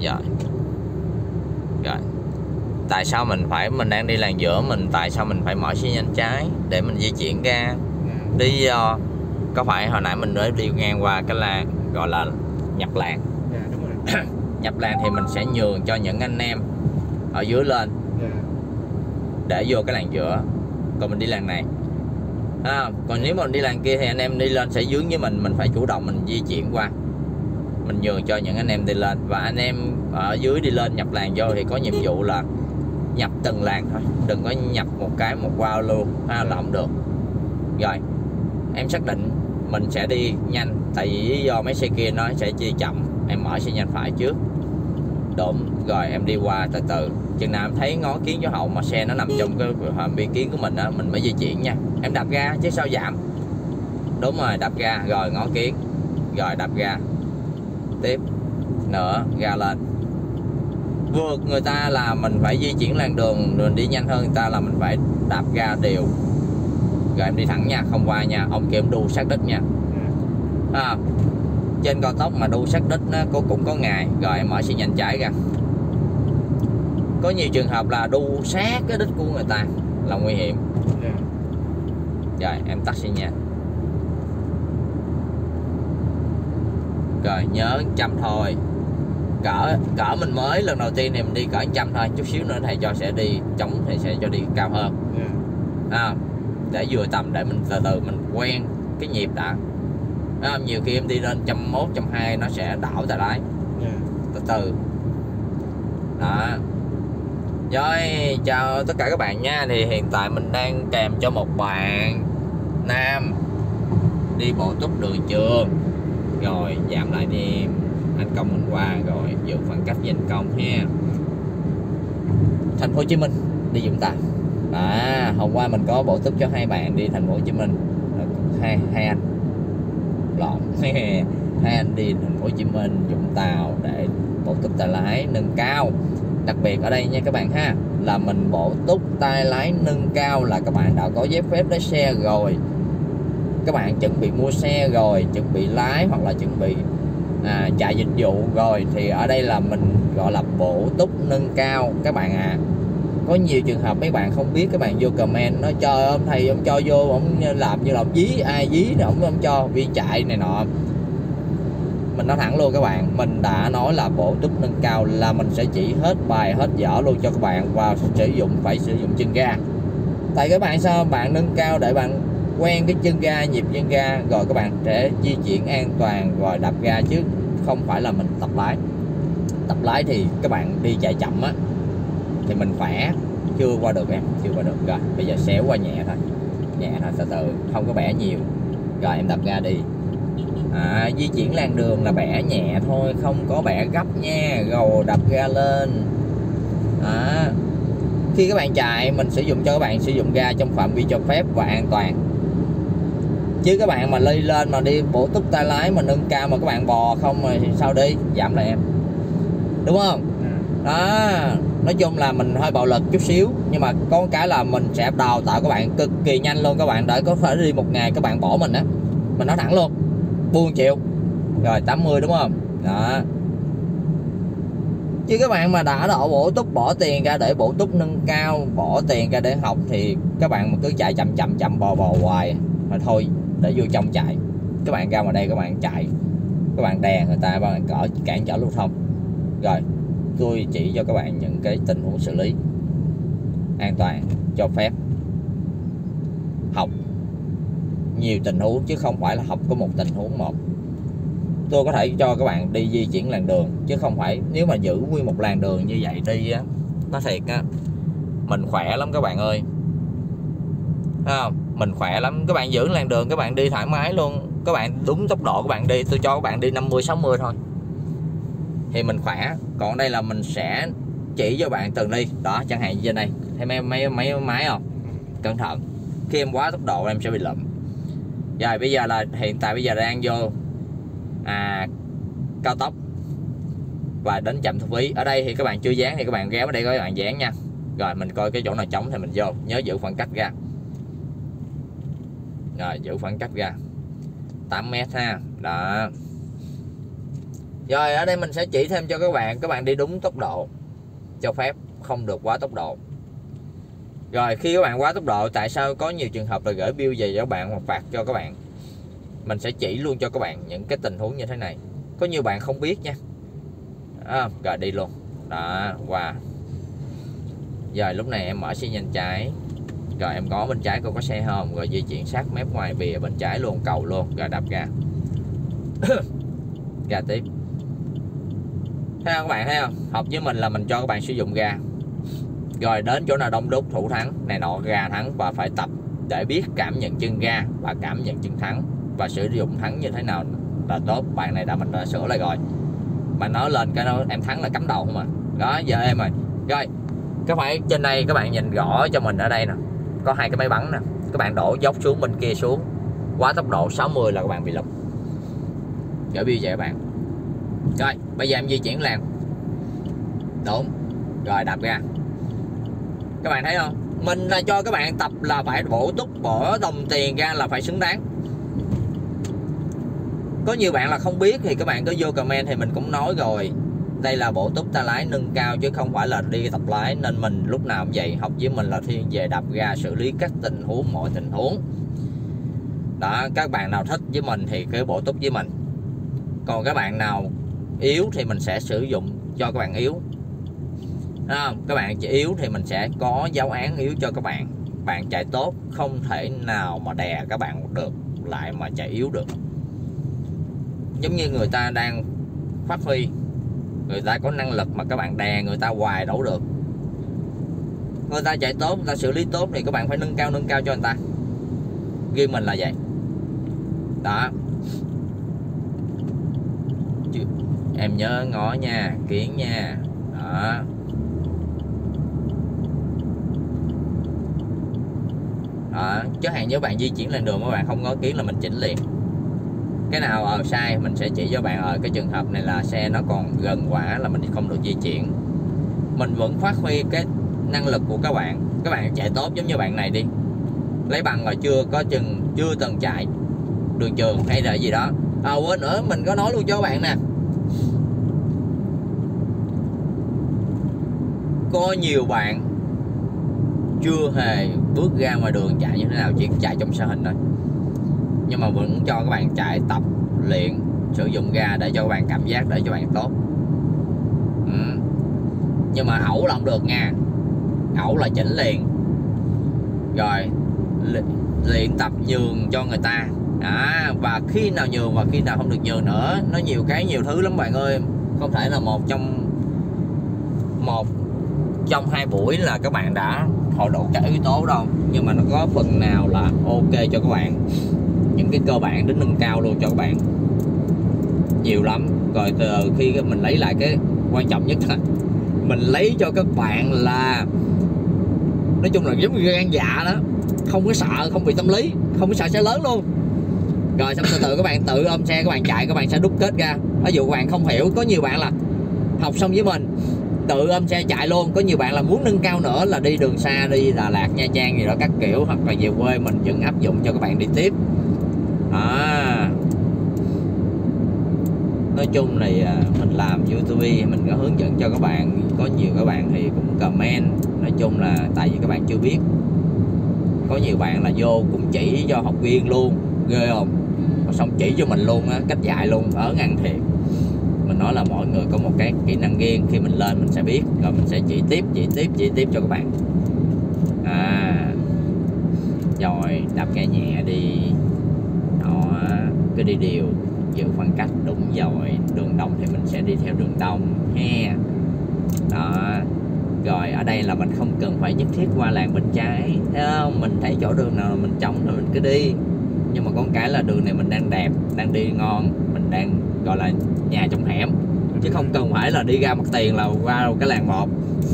Rồi. Rồi. Tại sao mình đang đi làn giữa, tại sao mình phải mở xi nhanh trái để mình di chuyển ra? Lý do có phải hồi nãy mình mới đi ngang qua cái làn gọi là nhập làn. Đúng rồi. Nhập làn thì mình sẽ nhường cho những anh em ở dưới lên để vô cái làn giữa, còn mình đi làn này. Còn nếu mà mình đi làn kia thì anh em đi lên sẽ dướng với mình phải chủ động mình di chuyển qua, mình nhường cho những anh em đi lên, và anh em ở dưới đi lên nhập làn vô thì có nhiệm vụ là nhập từng làn thôi, đừng có nhập một wow luôn là không được. Rồi em xác định mình sẽ đi nhanh, tại vì lý do mấy xe kia nó sẽ đi chậm, em mở xe nhanh phải trước, đúng rồi em đi qua từ từ, chừng nào em thấy ngó kiến gió hậu mà xe nó nằm trong cái phạm vi kiến của mình á, mình mới di chuyển nha. Em đạp ga chứ sao giảm. Đúng rồi, đạp ga rồi ngó kiến, rồi đạp ga tiếp nữa, ga lên. Vượt người ta là mình phải di chuyển làn đường, mình đi nhanh hơn người ta là mình phải đạp ga đều. Rồi em đi thẳng nha, không qua nha, ông kia em đu sát đất nha. Trên cao tốc mà đu sát đất nó cũng có ngày. Rồi em mở xi nhanh trái ra. Có nhiều trường hợp là đu sát cái đít của người ta là nguy hiểm. Rồi em tắt xi nhanh. Rồi nhớ 100 thôi. Cỡ mình mới lần đầu tiên thì mình đi cỡ 100 thôi, chút xíu nữa thầy cho sẽ đi chống thì sẽ cho đi cao hơn. Để vừa tầm để mình từ từ mình quen cái nhịp đã. Nhiều khi em đi lên 101, 120 nó sẽ đảo tay lái. Từ từ. Đó. Rồi chào tất cả các bạn nha. Thì hiện tại mình đang kèm cho một bạn nam đi bộ túc đường trường. Rồi giảm lại đi em, anh Công mình qua rồi giữ khoảng cách với anh Công ha. Thành phố Hồ Chí Minh đi Vũng Tàu. Hôm qua mình có bộ túc cho hai bạn đi thành phố Hồ Chí Minh, hai anh lộn hai anh đi thành phố Hồ Chí Minh Vũng Tàu để bổ túc tay lái nâng cao. Đặc biệt ở đây nha các bạn ha, là mình bổ túc tay lái nâng cao là các bạn đã có giấy phép lái xe rồi, các bạn chuẩn bị mua xe rồi, chuẩn bị lái hoặc là chuẩn bị chạy dịch vụ rồi, thì ở đây là mình gọi là bổ túc nâng cao các bạn ạ. Có nhiều trường hợp mấy bạn không biết, các bạn vô comment nói trời ơi thầy ông cho vô, ông làm như là ông dí ai dí này, ông cho vi chạy này nọ. Mình nói thẳng luôn các bạn, mình đã nói là bổ túc nâng cao là mình sẽ chỉ hết bài hết dở luôn cho các bạn, và phải sử dụng chân ga. Tại các bạn sao bạn nâng cao để bạn quen cái chân ga, nhịp chân ga, rồi các bạn sẽ di chuyển an toàn rồi đạp ga, chứ không phải là mình tập lái. Tập lái thì các bạn đi chạy chậm á thì mình khỏe, chưa qua được em, chưa qua được. Rồi bây giờ xéo qua nhẹ thôi, từ từ, không có bẻ nhiều. Rồi em đạp ga đi. Di chuyển làn đường là bẻ nhẹ thôi, không có bẻ gấp nha. Rồi đạp ga lên. Khi các bạn chạy mình sử dụng cho các bạn sử dụng ga trong phạm vi cho phép và an toàn, chứ các bạn mà lên mà đi bổ túc tay lái mà nâng cao mà các bạn bò không rồi sao đi, giảm lại em, đúng không? Đó, nói chung là mình hơi bạo lực chút xíu, nhưng mà có cái là mình sẽ đào tạo các bạn cực kỳ nhanh luôn. Các bạn đợi có phải đi một ngày các bạn bỏ mình á, mình nói thẳng luôn, buông chịu. Rồi 80 đúng không? Đó. Chứ các bạn mà đã đổ bổ túc, bỏ tiền ra để bổ túc nâng cao, bỏ tiền ra để học, thì các bạn mà cứ chạy chậm bò hoài mà thôi, để vô trong chạy. Các bạn ra ngoài đây các bạn chạy, các bạn đè người ta, các bạn cản trở lưu thông. Rồi tôi chỉ cho các bạn những cái tình huống xử lý an toàn, cho phép. Học nhiều tình huống chứ không phải là học có một tình huống một. Tôi có thể cho các bạn đi di chuyển làn đường, chứ không phải nếu mà giữ nguyên một làn đường như vậy đi á, nó thiệt á, mình khỏe lắm các bạn ơi. Thấy không? Mình khỏe lắm. Các bạn giữ làn đường các bạn đi thoải mái luôn, các bạn đúng tốc độ các bạn đi, tôi cho các bạn đi 50-60 thôi thì mình khỏe. Còn đây là mình sẽ chỉ cho bạn từng đi. Đó, chẳng hạn như trên đây thấy mấy máy không? Cẩn thận, khi em quá tốc độ em sẽ bị lụm. Rồi bây giờ là hiện tại bây giờ đang vô cao tốc và đến trạm thu phí. Ở đây thì các bạn chưa dán thì các bạn ghé vào đây các bạn dán nha. Rồi mình coi cái chỗ nào trống thì mình vô, nhớ giữ khoảng cách ra. Rồi giữ khoảng cách ra 8 mét ha. Đó. Rồi ở đây mình sẽ chỉ thêm cho các bạn đi đúng tốc độ cho phép, không được quá tốc độ. Rồi khi các bạn quá tốc độ, tại sao có nhiều trường hợp là gửi bill về cho các bạn hoặc phạt cho các bạn? Mình sẽ chỉ luôn cho các bạn những cái tình huống như thế này. Có nhiều bạn không biết nha. Rồi đi luôn. Đó, qua. Rồi lúc này em mở xi nhan trái. Rồi em có bên trái cô có xe không? Rồi di chuyển sát mép ngoài bìa bên trái luôn, cầu luôn. Rồi đạp ga. Ga tiếp. Thấy không các bạn, thấy không? Học với mình là mình cho các bạn sử dụng ga. Rồi đến chỗ nào đông đúc thủ thắng này nọ, ga thắng, và phải tập để biết cảm nhận chân ga và cảm nhận chân thắng và sử dụng thắng như thế nào là tốt. Bạn này mình đã sửa lại rồi. Bạn nói lên cái đó em thắng là cắm đầu không à. Đó, giờ em rồi. Rồi các bạn trên đây các bạn nhìn rõ cho mình ở đây nè, có hai cái máy bắn nè. Các bạn đổ dốc xuống bên kia xuống, quá tốc độ 60 là các bạn bị lục. Gửi bill vậy các bạn. Rồi bây giờ em di chuyển làn đúng, rồi đạp ga. Các bạn thấy không, mình là cho các bạn tập là phải bổ túc, bỏ đồng tiền ra là phải xứng đáng. Có nhiều bạn là không biết thì các bạn cứ vô comment thì mình cũng nói rồi, đây là bổ túc ta lái nâng cao chứ không phải là đi tập lái. Nên mình lúc nào cũng vậy, học với mình là thiên về đạp ga, xử lý các tình huống, mọi tình huống đó. Các bạn nào thích với mình thì cứ bổ túc với mình, còn các bạn nào yếu thì mình sẽ sử dụng cho các bạn yếu. Các bạn chỉ yếu thì mình sẽ có giáo án yếu cho các bạn. Bạn chạy tốt không thể nào mà đè các bạn được lại mà chạy yếu được. Giống như người ta đang phát huy, người ta có năng lực mà các bạn đè người ta hoài đâu được. Người ta chạy tốt, người ta xử lý tốt thì các bạn phải nâng cao cho người ta. Riêng mình là vậy đó. Em nhớ ngó nha, kiến nha. Đó. Đó, chứ hạn nếu bạn di chuyển lên đường mà bạn không ngó kiến là mình chỉnh liền. Cái nào sai mình sẽ chỉ cho bạn cái trường hợp này là xe nó còn gần quả là mình không được di chuyển. Mình vẫn phát huy cái năng lực của các bạn. Các bạn chạy tốt giống như bạn này đi, lấy bằng rồi chưa từng chạy đường trường hay là gì đó. Quên nữa, mình có nói luôn cho các bạn nè, có nhiều bạn chưa hề bước ra ngoài đường chạy như thế nào, chỉ chạy trong xe hình thôi, nhưng mà vẫn cho các bạn chạy tập luyện sử dụng ga để cho các bạn cảm giác, để cho bạn tốt. Nhưng mà ẩu là không được nha, ẩu là chỉnh liền. Rồi luyện tập nhường cho người ta và khi nào nhường và khi nào không được nhường nữa. Nó nhiều thứ lắm bạn ơi, không thể là một trong 2 buổi là các bạn đã hội đủ cả yếu tố đâu, nhưng mà nó có phần nào là ok cho các bạn, những cái cơ bản đến nâng cao luôn cho các bạn nhiều lắm. Rồi từ khi mình lấy lại cái quan trọng nhất là mình lấy cho các bạn là nói chung là giống như gan dạ đó, không có sợ, không bị tâm lý, không có sợ xe lớn luôn. Rồi xong từ từ các bạn tự ôm xe các bạn chạy, các bạn sẽ đúc kết ra. Ví dụ các bạn không hiểu, có nhiều bạn là học xong với mình tự ôm xe chạy luôn. Có nhiều bạn là muốn nâng cao nữa là đi đường xa, đi Đà Lạt, Nha Trang gì đó các kiểu, hoặc là về quê mình vẫn áp dụng cho các bạn đi tiếp. Nói chung này mình làm YouTube mình có hướng dẫn cho các bạn. Có nhiều các bạn thì cũng comment, nói chung là tại vì các bạn chưa biết. Có nhiều bạn là vô cũng chỉ cho học viên luôn, ghê không, xong chỉ cho mình luôn á, cách dạy luôn, ở ngăn thiệt. Mình nói là mỗi người có một cái kỹ năng riêng, khi mình lên mình sẽ biết, rồi mình sẽ chỉ tiếp cho các bạn. Rồi đạp ga nhẹ đi đó, cứ đi đều, giữ khoảng cách. Đúng rồi, đường đông thì mình sẽ đi theo đường đông ha. Đó. Rồi ở đây là mình không cần phải nhất thiết qua làn bên trái, thấy không? Mình thấy chỗ đường nào mình trống rồi mình cứ đi. Nhưng mà con cái là đường này mình đang đẹp, đang đi ngon, mình đang gọi là nhà trong hẻm, chứ không cần phải là đi ra mặt tiền là qua cái làn 1.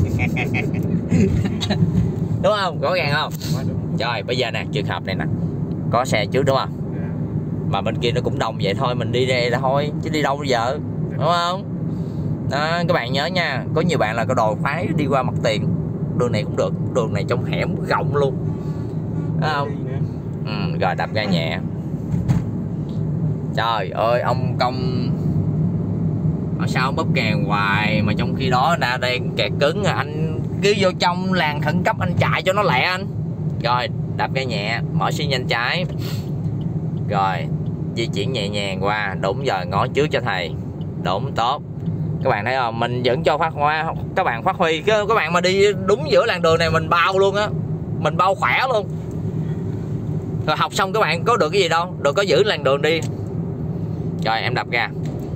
Đúng không? Rõ ràng không? Rồi bây giờ nè, trường hợp này nè, có xe trước đúng không? Mà bên kia nó cũng đông vậy thôi, mình đi đây là thôi chứ đi đâu bây giờ, đúng không? Đó, các bạn nhớ nha, có nhiều bạn là có đòi phái đi qua mặt tiền, đường này cũng được, đường này trong hẻm rộng luôn, đúng không? Rồi đạp ga nhẹ. Trời ơi, ông công sao ông bóp kèn hoài mà trong khi đó đã đang kẹt cứng, anh cứ vô trong làn khẩn cấp anh chạy cho nó lẹ anh. Rồi đạp ga nhẹ, mở xi nhanh trái, rồi di chuyển nhẹ nhàng qua. Đúng rồi, ngó trước cho thầy. Đúng, tốt. Các bạn thấy không, mình vẫn cho các bạn phát huy. Các bạn mà đi đúng giữa làn đường này mình bao luôn á, mình bao khỏe luôn. Rồi học xong các bạn có được cái gì đâu, được có giữ làn đường đi. Rồi em đạp ga,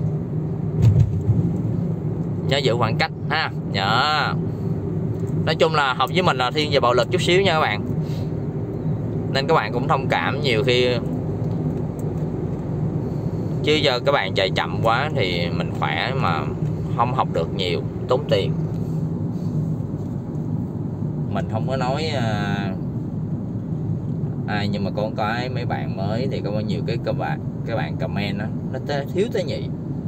nhớ giữ khoảng cách ha, nhớ. Nói chung là học với mình là thiên về bạo lực chút xíu nha các bạn, nên các bạn cũng thông cảm nhiều khi. Chứ giờ các bạn chạy chậm quá thì mình khỏe mà không học được nhiều, tốn tiền. Mình không có nói nhưng mà con cái mấy bạn mới thì có nhiều cái các bạn comment đó, nó thiếu tế nhị.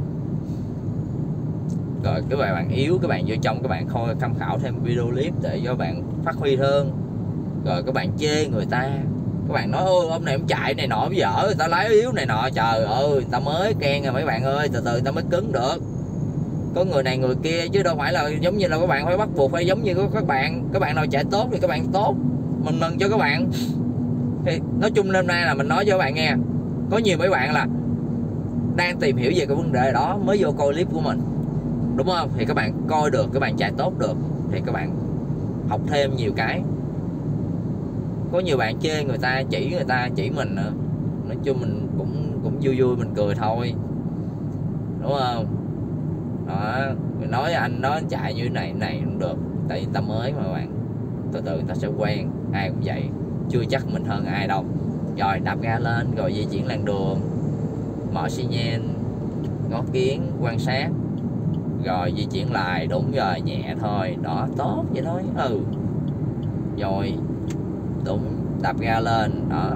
Rồi các bạn yếu, các bạn vô trong các bạn coi tham khảo thêm video clip để cho bạn phát huy hơn. Rồi các bạn chê người ta, các bạn nói ôi ông này ông chạy này nọ bây giờ người ta lái yếu này nọ. Trời ơi, người ta mới quen rồi mấy bạn ơi, từ từ người ta mới cứng được. Có người này người kia chứ đâu phải là giống như là các bạn phải bắt buộc phải giống như các bạn nào chạy tốt thì các bạn tốt, mình mừng cho các bạn. Thì nói chung hôm nay là mình nói cho các bạn nghe, có nhiều mấy bạn là đang tìm hiểu về cái vấn đề đó mới vô coi clip của mình, đúng không? Thì các bạn coi được, các bạn chạy tốt được thì các bạn học thêm nhiều cái. Có nhiều bạn chê người ta chỉ mình nữa. Nói chung mình cũng vui vui mình cười thôi, đúng không? Đó, mình nói anh nói chạy như này cũng được, tại vì ta mới mà bạn, từ từ ta sẽ quen. Ai cũng vậy, chưa chắc mình hơn ai đâu. Rồi đạp ga lên, rồi di chuyển làn đường, mở xi nhan, ngó kiến, quan sát, rồi di chuyển lại. Đúng rồi, nhẹ thôi, đó, tốt vậy thôi. Rồi đúng, đạp ga lên đó.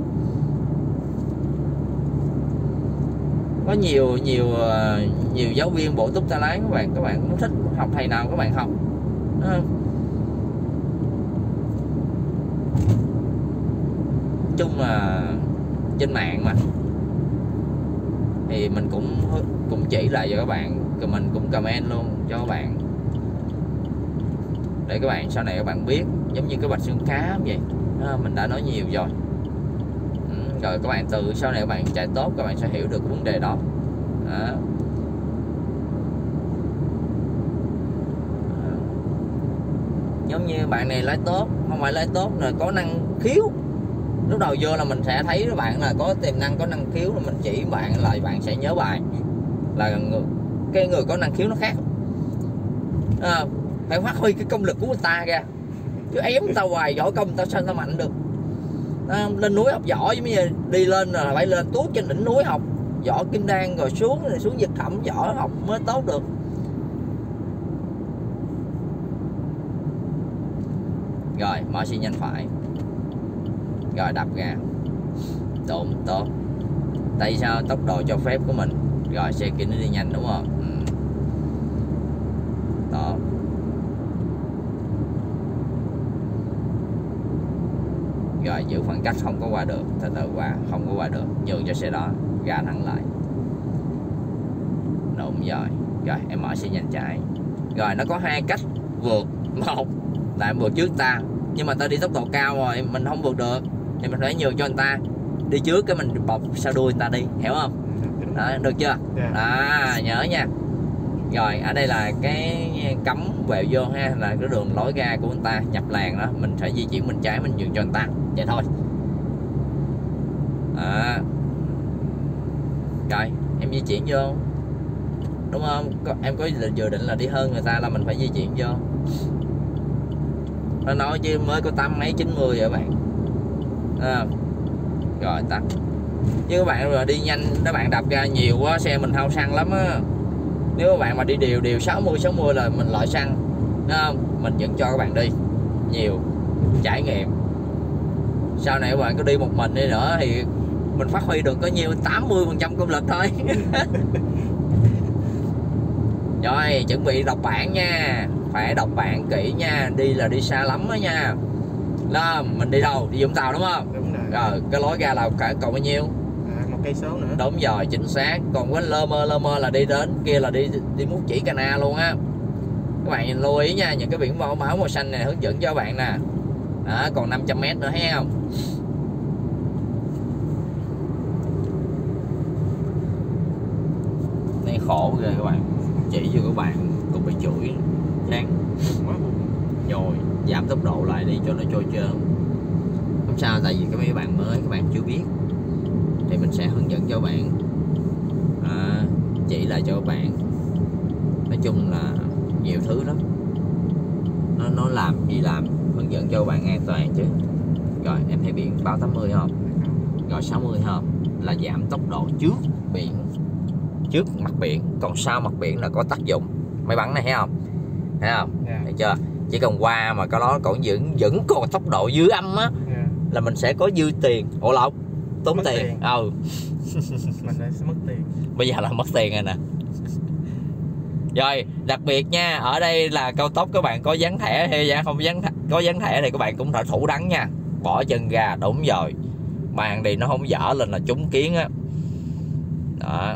Có nhiều giáo viên bổ túc tay lái các bạn cũng thích học thầy nào các bạn học. Chung là trên mạng mà thì mình cũng chỉ lại cho các bạn, rồi mình cũng comment luôn cho các bạn để các bạn sau này các bạn biết, giống như cái bạch xương cá vậy. Mình đã nói nhiều rồi. Rồi các bạn từ sau này các bạn chạy tốt các bạn sẽ hiểu được vấn đề đó. Giống như bạn này lái tốt, không phải lái tốt là có năng khiếu. Lúc đầu vô là mình sẽ thấy các bạn là có tiềm năng, có năng khiếu, là mình chỉ bạn là bạn sẽ nhớ bài. Là cái người có năng khiếu nó khác. Phải phát huy cái công lực của người ta ra, chứ ém tao hoài võ công tao sao tao mạnh được. Lên núi học võ giống như đi lên là phải lên tuốt trên đỉnh núi học võ kim đan, rồi xuống giật thẩm võ học mới tốt được. Rồi mở xi nhanh phải, rồi đạp ga. Đúng, tốt. Tại sao tốc độ cho phép của mình, rồi xe kia nó đi nhanh đúng không? Đó. Rồi giữ khoảng cách, không có qua được, từ từ qua, không có qua được, nhường cho xe đó, ga thẳng lại. Đúng rồi. Rồi em mở xi nhanh trái. Rồi nó có hai cách vượt. Một là vượt trước ta, nhưng mà ta đi tốc độ cao rồi mình không vượt được thì mình phải nhường cho người ta đi trước, cái mình bọc sau đuôi người ta đi, hiểu không? Đó, được chưa? Nhớ nha. Rồi ở đây là cái cấm quẹo vô ha, là cái đường lối ra của người ta nhập làn đó, mình phải di chuyển bên trái, mình nhường cho người ta vậy thôi. Rồi em di chuyển vô, đúng không? Em có dự định là đi hơn người ta là mình phải di chuyển vô. Nó nói chứ mới có 8 mấy 90 rồi các bạn. Rồi tắt. Chứ các bạn rồi đi nhanh, các bạn đạp ga nhiều quá xe mình hao xăng lắm á. Nếu các bạn mà đi đều 60 là mình loại xăng, đúng không? Mình vẫn cho các bạn đi nhiều trải nghiệm. Sau này các bạn có đi một mình đi nữa thì mình phát huy được có nhiêu 80% công lực thôi. Rồi chuẩn bị đọc bản nha, phải đọc bản kỹ nha, đi là đi xa lắm đó nha. Đó, mình đi đâu? Đi Vũng Tàu đúng không? Đúng rồi. Rồi cái lối ra là còn bao nhiêu? cây số nữa. Đúng rồi, chính xác. Còn cái lơ mơ là đi đến kia là đi Mút Chỉ Cana luôn á. Các bạn nhìn lưu ý nha, những cái biển báo màu xanh này hướng dẫn cho các bạn nè. Đó, còn 500m nữa thấy không? Này khổ ghê các bạn. Chỉ cho các bạn cũng bị chửi chán Quá buồn. rồi, giảm tốc độ lại đi cho nó trôi trơn. Không sao, tại vì cái mấy bạn mới các bạn chưa biết thì mình sẽ hướng dẫn cho các bạn, chỉ lại cho các bạn. Nói chung là nhiều thứ lắm, nó làm gì làm, hướng dẫn cho các bạn an toàn chứ. Rồi em thấy biển báo 80 không? Rồi 60 không? Là giảm tốc độ trước biển, trước mặt biển, còn sau mặt biển là có tác dụng. Máy bắn này thấy không? Thấy không? Thấy chưa? Chỉ cần qua mà cái đó còn vẫn còn tốc độ dưới âm á, là mình sẽ có dư tiền. Ủa lộc tốn mất tiền. Mình sẽ mất tiền. Bây giờ là mất tiền rồi nè. Rồi đặc biệt nha, ở đây là cao tốc, các bạn có dán thẻ hay không có dán thẻ thì các bạn cũng phải thủ đắng nha, bỏ chân ga. Đúng rồi, màn thì nó không dở lên là trúng kiến á. Đó.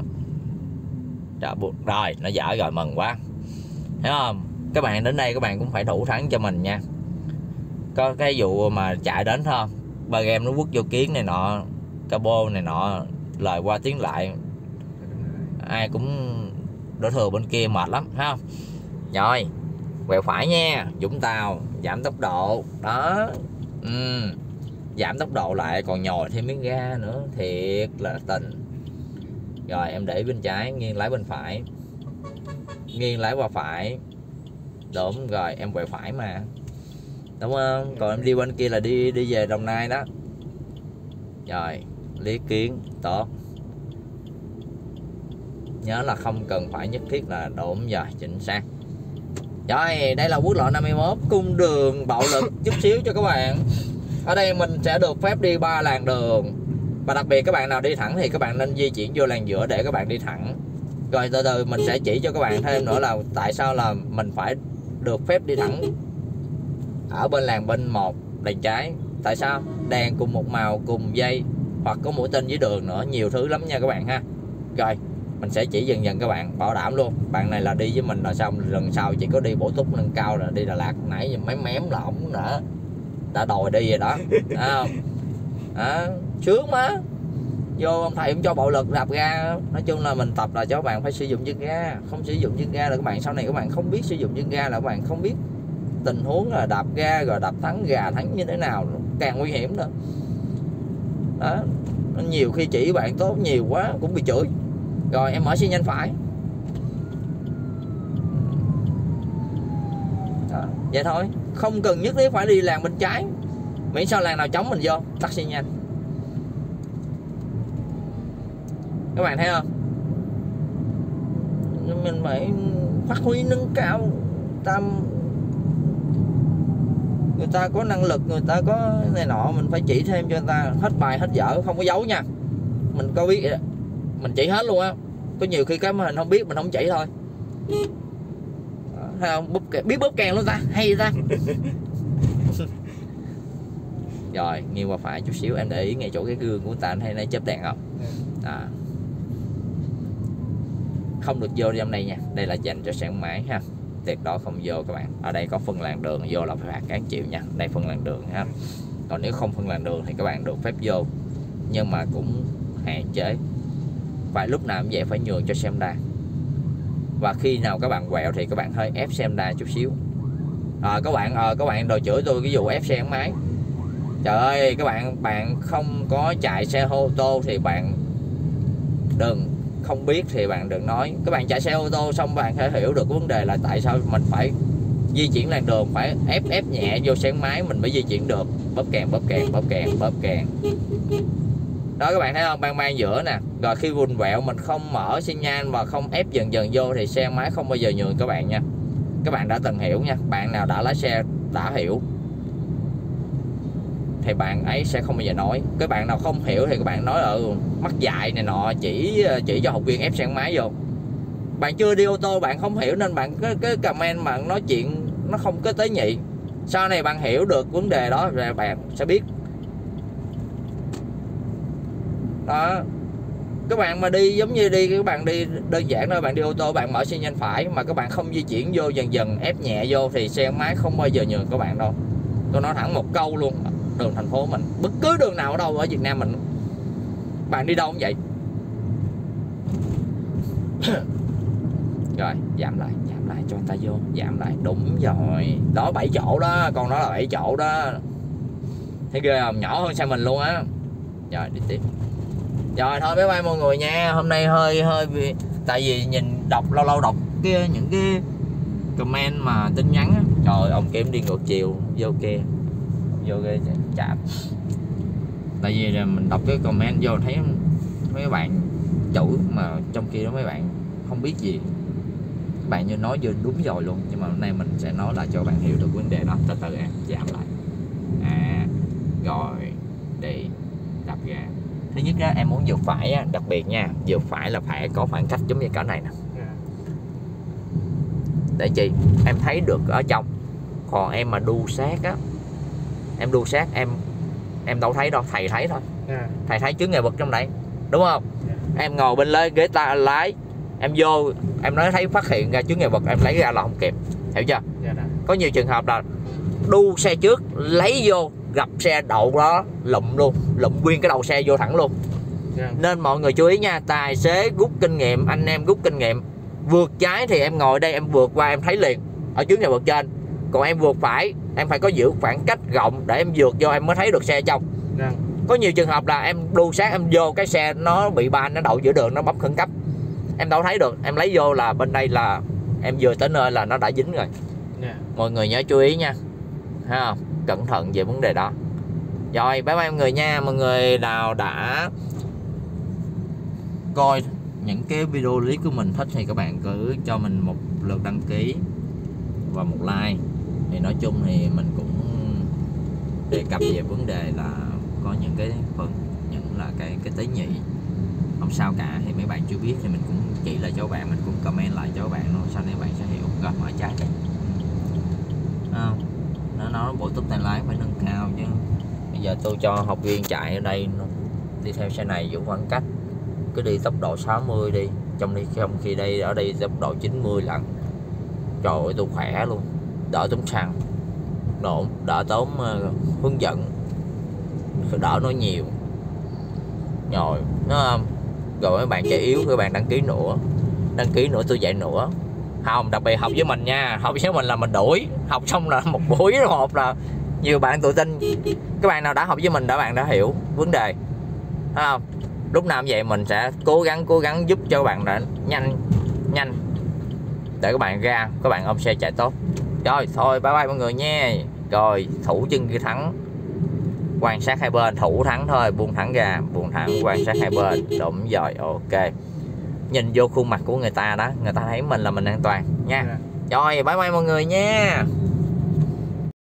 Rồi nó dở rồi, mừng quá. Thấy không? Các bạn đến đây các bạn cũng phải thủ thắng cho mình nha. Có cái vụ mà chạy đến không, ba game nó quất vô kiến này nọ, cabo này nọ, lời qua tiếng lại, ai cũng đổ thừa bên kia mệt lắm, thấy không? Rồi quẹo phải nha, Vũng Tàu, giảm tốc độ đó. Giảm tốc độ lại còn nhồi thêm miếng ga nữa, thiệt là tình. Rồi em để bên trái, nghiêng lái bên phải, nghiêng lái qua phải. Đúng rồi, em quẹo phải mà, đúng không? Còn em đi bên kia là đi về Đồng Nai đó. Rồi lý kiến tốt, nhớ là không cần phải nhất thiết là đúng giờ, chính xác. Rồi đây là quốc lộ 51, cung đường bạo lực chút xíu cho các bạn. Ở đây mình sẽ được phép đi 3 làn đường, và đặc biệt các bạn nào đi thẳng thì các bạn nên di chuyển vô làn giữa để các bạn đi thẳng. Rồi từ từ mình sẽ chỉ cho các bạn thêm nữa là tại sao là mình phải được phép đi thẳng ở bên làn bên một đèn trái. Tại sao? Đèn cùng một màu, cùng dây, hoặc có mũi tên dưới đường nữa, nhiều thứ lắm nha các bạn ha. Rồi mình sẽ chỉ dần dần các bạn, bảo đảm luôn. Bạn này là đi với mình là xong, lần sau chỉ có đi bổ túc nâng cao là đi Đà Lạt. Nãy giờ mém là ổng đã đòi đi rồi đó. Không? Sướng má. Vô ông thầy cũng cho bạo lực đạp ga. Nói chung là mình tập là cho các bạn phải sử dụng chân ga. Không sử dụng chân ga là các bạn sau này các bạn không biết sử dụng chân ga, là các bạn không biết tình huống là đạp ga rồi đạp thắng gà thắng như thế nào, càng nguy hiểm nữa. Đó, nhiều khi chỉ bạn tốt nhiều quá cũng bị chửi. Rồi em mở xi nhanh phải. Đó, vậy thôi, không cần nhất thiết phải đi làng bên trái, miễn sao làng nào trống mình vô tắt xi nhanh. Các bạn thấy không? Mình phải phát huy nâng cao người ta có năng lực, người ta có này nọ, mình phải chỉ thêm cho người ta hết bài hết dở, không có giấu nha. Mình có biết, mình chỉ hết luôn á. Có nhiều khi cái mình không biết mình không chỉ thôi. Thấy không? Biết bóp kèn luôn ta, hay ta. Rồi nghiêng qua phải chút xíu, em để ý ngay chỗ cái gương của người ta, anh hay nó chớp đèn không? Không được vô trong đây nha, đây là dành cho xe máy ha, tuyệt đối không vô các bạn. Ở đây có phân làn đường, vô là phải phạt cán chịu nha. Đây phân làn đường ha. Còn nếu không phân làn đường thì các bạn được phép vô, nhưng mà cũng hạn chế. Và lúc nào cũng vậy, phải nhường cho xe Honda. Và khi nào các bạn quẹo thì các bạn hơi ép xe Honda chút xíu. Các bạn đòi chửi tôi cái vụ ép xe gắn máy. Trời ơi, các bạn không có chạy xe ô tô thì bạn đừng, không biết thì bạn đừng nói. Các bạn chạy xe ô tô xong bạn phải hiểu được vấn đề là tại sao mình phải di chuyển làn đường, phải ép nhẹ vô xe máy mình mới di chuyển được. Bóp kèn đó, các bạn thấy không? Ban giữa nè. Rồi khi vùng vẹo mình không mở xi nhan và không ép dần vô thì xe máy không bao giờ nhường các bạn nha. Các bạn đã từng hiểu nha. Bạn nào đã lái xe đã hiểu thì bạn ấy sẽ không bao giờ nói. Các bạn nào không hiểu thì các bạn nói mắc dại này nọ, chỉ cho học viên ép xe máy vô. Bạn chưa đi ô tô bạn không hiểu nên bạn cái comment bạn nói chuyện nó không có tế nhị. Sau này bạn hiểu được vấn đề đó rồi bạn sẽ biết. Đó, Các bạn mà đi giống như đi, các bạn đi đơn giản thôi, bạn đi ô tô bạn mở xi nhan phải mà các bạn không di chuyển vô dần dần ép nhẹ vô thì xe máy không bao giờ nhường các bạn đâu. Tôi nói thẳng một câu luôn, đường thành phố mình, bất cứ đường nào ở đâu ở Việt Nam mình, bạn đi đâu cũng vậy. Rồi giảm lại cho người ta vô, giảm lại, đúng rồi đó, 7 chỗ đó, con đó là 7 chỗ đó, thấy ghê không, nhỏ hơn xe mình luôn á. Rồi đi tiếp. Rồi thôi bye bye mọi người nha, hôm nay hơi tại vì nhìn đọc lâu lâu đọc những cái comment mà tin nhắn á, trời ông Kiểm đi ngược chiều vô kia chạm. Tại vì là mình đọc cái comment vô thấy mấy bạn chửi mà trong khi đó mấy bạn không biết gì, bạn như nói vô đúng rồi luôn, nhưng mà hôm nay mình sẽ nói lại cho bạn hiểu được vấn đề đó. Từ từ em giảm lại, rồi đi đập ga. Thứ nhất á, em muốn vượt phải á, đặc biệt nha, vượt phải là phải có khoảng cách giống như cỡ này nè. Để chi em thấy được ở trong, còn em mà đu sát á, em đu sát em đâu thấy đâu, thầy thấy thôi. Thầy thấy chướng ngại vật trong đây đúng không? Em ngồi bên ghế ta lái, em vô em nói thấy phát hiện ra chướng ngại vật, em lấy ra là không kịp, hiểu chưa? Có nhiều trường hợp là đu xe trước lấy vô gặp xe đậu đó lụm nguyên cái đầu xe vô thẳng luôn. Nên mọi người chú ý nha, tài xế rút kinh nghiệm, anh em rút kinh nghiệm. Vượt trái thì em ngồi đây em vượt qua em thấy liền ở chướng ngại vật trên, còn em vượt phải em phải có giữ khoảng cách rộng để em vượt vô em mới thấy được xe trong. Có nhiều trường hợp là em đu sát em vô cái xe nó bị ban, nó đậu giữa đường, nó bấm khẩn cấp, em đâu thấy được, em lấy vô là bên đây là em vừa tới nơi là nó đã dính rồi. Mọi người nhớ chú ý nha, thấy không? Cẩn thận về vấn đề đó. Rồi bye bye mọi người nha. Mọi người nào đã coi những cái video clip của mình thích thì các bạn cứ cho mình một lượt đăng ký và một like. Thì nói chung thì mình cũng đề cập về vấn đề là có những cái phần, những là cái tế nhị không sao cả, thì mấy bạn chưa biết thì mình cũng chỉ lại cho các bạn, mình cũng comment lại cho các bạn luôn, sau này bạn sẽ hiểu. Rồi mở trái đi, không nó nói bộ túc tay lái phải nâng cao chứ. Bây giờ tôi cho học viên chạy ở đây đi theo xe này giữ khoảng cách, cứ đi tốc độ 60 đi, trong khi đây ở đây tốc độ 90 lận. Trời ơi tôi khỏe luôn, đỡ tốn xăng, đỡ tốn hướng dẫn, đỡ nói nhiều rồi, đúng không? Rồi mấy bạn chạy yếu, các bạn đăng ký nữa tôi dạy nữa. Không, đặc biệt học với mình nha, học với mình là mình đuổi, học xong là một buổi một là nhiều bạn tự tin. Các bạn nào đã học với mình bạn đã hiểu vấn đề, thấy không? Lúc nào cũng vậy, mình sẽ cố gắng giúp cho các bạn đã nhanh để các bạn ra, các bạn ôm xe chạy tốt. Rồi thôi bye bye mọi người nha. Rồi thủ chân kia thắng, quan sát hai bên, thủ thắng thôi, buông thẳng ra, buông thẳng, quan sát hai bên, đúng rồi, ok. Nhìn vô khuôn mặt của người ta đó, người ta thấy mình là mình an toàn nha. Rồi bye bye mọi người nha.